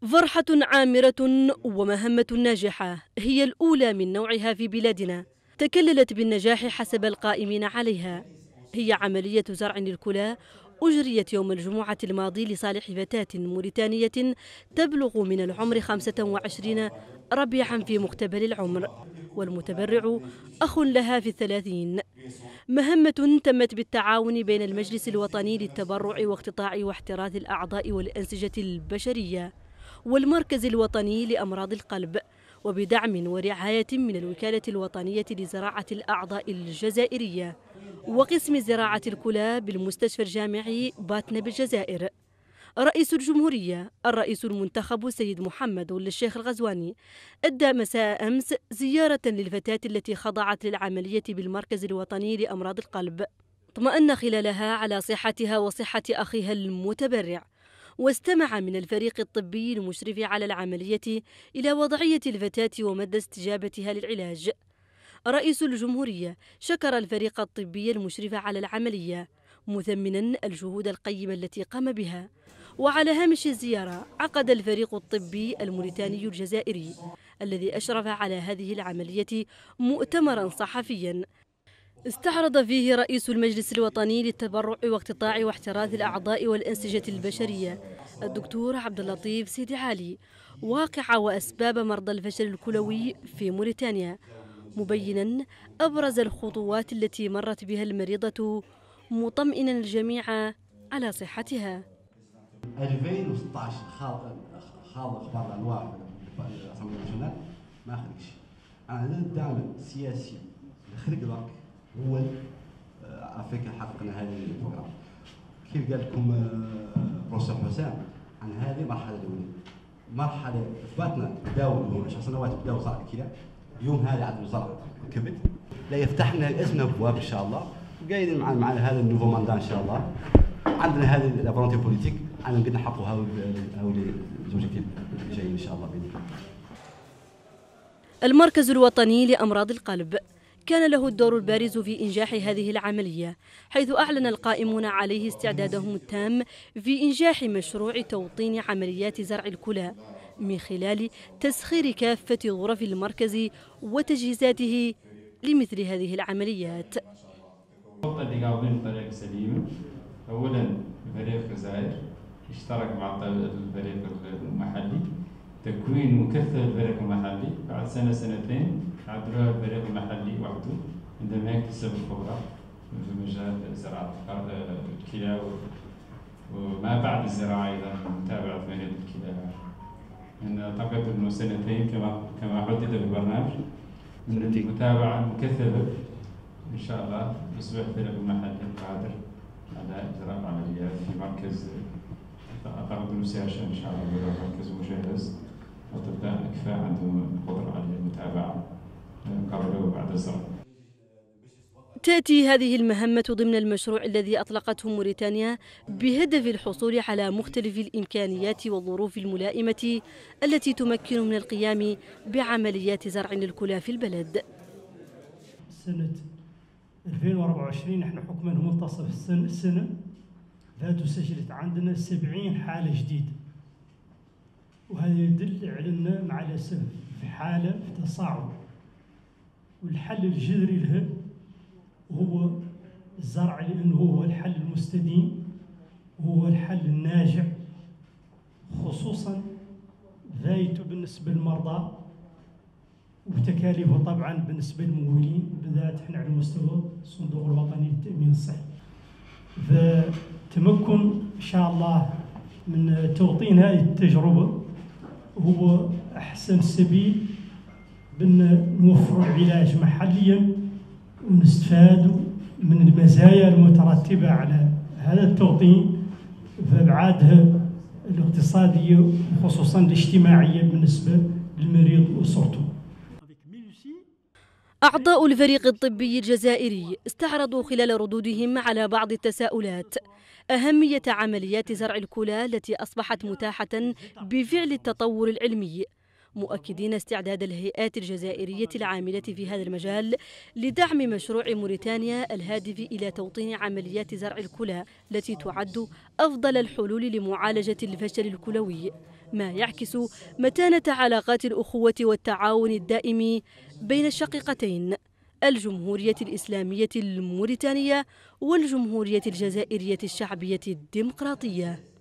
فرحة عامرة ومهمة ناجحة هي الأولى من نوعها في بلادنا، تكللت بالنجاح حسب القائمين عليها. هي عملية زرع للكلى أجريت يوم الجمعة الماضي لصالح فتاة موريتانية تبلغ من العمر 25 ربيعا في مقتبل العمر، والمتبرع أخ لها في 30. مهمة تمت بالتعاون بين المجلس الوطني للتبرع واقتطاع واحتراث الأعضاء والأنسجة البشرية والمركز الوطني لأمراض القلب، وبدعم ورعاية من الوكالة الوطنية لزراعة الأعضاء الجزائرية وقسم زراعة الكلى بالمستشفى الجامعي باتنا بالجزائر. رئيس الجمهورية الرئيس المنتخب السيد محمد ولد الشيخ الغزواني أدى مساء أمس زيارة للفتاة التي خضعت للعملية بالمركز الوطني لأمراض القلب، اطمأن خلالها على صحتها وصحة أخيها المتبرع، واستمع من الفريق الطبي المشرف على العملية إلى وضعية الفتاة ومدى استجابتها للعلاج. رئيس الجمهورية شكر الفريق الطبي المشرف على العملية، مثمنا الجهود القيمة التي قام بها. وعلى هامش الزيارة عقد الفريق الطبي الموريتاني الجزائري الذي أشرف على هذه العملية مؤتمرا صحفيا استعرض فيه رئيس المجلس الوطني للتبرع واقتطاع واحتراث الأعضاء والأنسجة البشرية الدكتور عبد اللطيف سيدي علي واقع وأسباب مرضى الفشل الكلوي في موريتانيا، مبينا أبرز الخطوات التي مرت بها المريضة، مطمئنا الجميع على صحتها. 2016 خاض اخبار الانواع في الاسامبلي ناسيونال ما خرجش. انا الدعم السياسي اللي خرج درك هو افيك حققنا هذه البروغرام. كيف قال لكم بروفيسور حسام عن هذه مرحله الاولى، مرحله اثباتنا بداوا 10 سنوات بداوا زرع الكلى، اليوم هذا عاد زرع الكبد، لا يفتح لنا اسمنا ابواب ان شاء الله، وقايلين مع هذا النوفو ماندا ان شاء الله. عندنا هذه لافونتي بوليتيك عندنا نقدر نحققوا هؤلاء الزوجتين جايين ان شاء الله باذن الله. المركز الوطني لأمراض القلب كان له الدور البارز في إنجاح هذه العملية، حيث أعلن القائمون عليه استعدادهم التام في إنجاح مشروع توطين عمليات زرع الكلى من خلال تسخير كافة غرف المركز وتجهيزاته لمثل هذه العمليات. بطريقة سليمة. أولا فريق الجزائر اشترك مع الفريق المحلي، تكوين مكثف الفريق المحلي، بعد سنة سنتين عدلوها الفريق المحلي وحده عندما يكتسب الخبرة في مجال زراعة الكلى وما بعد الزراعة أيضا متابعة مريض الكلى. أعتقد أنه سنتين كما حدد في البرنامج من المتابعة المكثفة إن شاء الله يصبح الفريق المحلي قادر على إجراء عمليات في مركز أعتقد نسياشا إن شاء الله، مركز مجهز وتبدأ الأكفاء عندهم القدرة على المتابعة قبل وبعد الزرع. تأتي هذه المهمة ضمن المشروع الذي أطلقته موريتانيا بهدف الحصول على مختلف الإمكانيات والظروف الملائمة التي تمكن من القيام بعمليات زرع الكلى في البلد. سنة 2024 نحن حكما منتصف السنة فاتوا سجلت عندنا 70 حالة جديدة، وهذا يدل على أن مع الأسف في حالة في تصاعد، والحل الجذري له هو الزرع، لأنه هو الحل المستديم وهو الحل الناجع، خصوصا ذايته بالنسبة للمرضى وتكاليفه طبعا بالنسبة للممولين، بالذات احنا على مستوى الصندوق الوطني للتأمين الصحي. فتمكن إن شاء الله من توطين هذه التجربة هو أحسن سبيل بأن نوفر العلاج محليا ونستفادوا من المزايا المترتبة على هذا التوطين في أبعادها الاقتصادية وخصوصا الاجتماعية بالنسبة للمريض وأسرته. أعضاء الفريق الطبي الجزائري استعرضوا خلال ردودهم على بعض التساؤلات أهمية عمليات زرع الكلى التي أصبحت متاحة بفعل التطور العلمي، مؤكدين استعداد الهيئات الجزائرية العاملة في هذا المجال لدعم مشروع موريتانيا الهادف إلى توطين عمليات زرع الكلى التي تعد أفضل الحلول لمعالجة الفشل الكلوي، ما يعكس متانة علاقات الأخوة والتعاون الدائم بين الشقيقتين الجمهورية الإسلامية الموريتانية والجمهورية الجزائرية الشعبية الديمقراطية.